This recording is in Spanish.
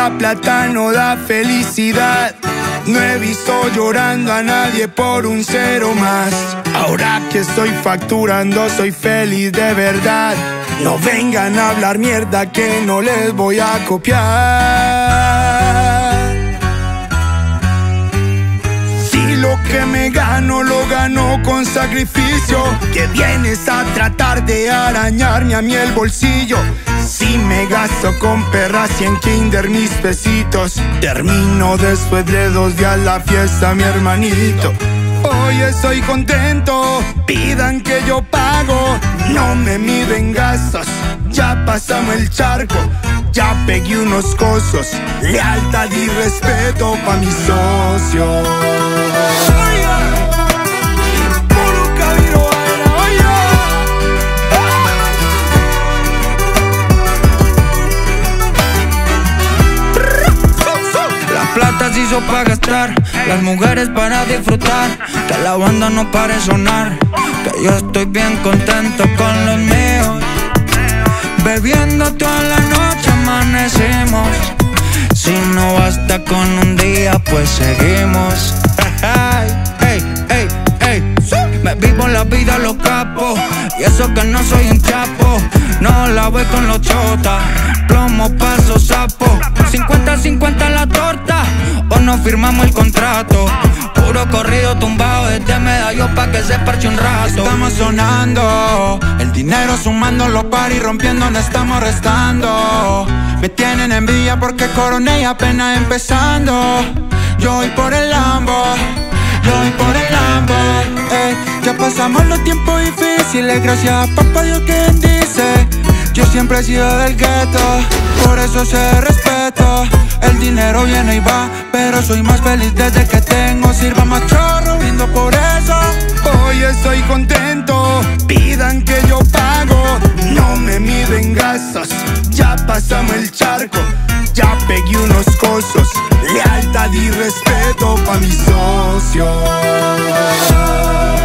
la plata no da felicidad. No he visto llorando a nadie por un cero más. Ahora que estoy facturando soy feliz de verdad. No vengan a hablar mierda que no les voy a copiar. Si lo que me gano lo gano con sacrificio, que vienes a tratar de arañarme a mí el bolsillo. Si me gasto con perras y en kinder mis pesitos, termino después de 2 días la fiesta, mi hermanito. Hoy estoy contento, pidan que yo pago, no me miden gastos, ya pasamos el charco. Ya pegué unos cosos, lealtad y respeto pa' mis socios. Plata se hizo pa' gastar, las mujeres para disfrutar, que la banda no pare de sonar, que yo estoy bien contento con los míos. Bebiendo toda la noche amanecemos, si no basta con un día pues seguimos. Hey, hey, hey. Me vivo la vida a los capos, y eso que no soy un chapo. No la voy con los chotas, plomo, paso, sapo. 50-50 la torta, o no firmamos el contrato. Puro corrido tumbado desde medallo pa' que se parche un rato. Estamos sonando, el dinero sumando los paris, rompiendo donde estamos restando. Me tienen envidia porque coroné y apenas empezando. Yo voy por el Lambo, yo voy por el Lambo. Ya pasamos los tiempos difíciles, gracias a papá Dios que bendice. Yo siempre he sido del gueto, por eso se respeto. El dinero viene y va, pero soy más feliz desde que tengo. Sirva más chorro, brindo por eso. Hoy estoy contento, pidan que yo pago, no me miden gastos, ya pasamos el charco. Ya pegué unos cosos, lealtad y respeto pa' mis socios.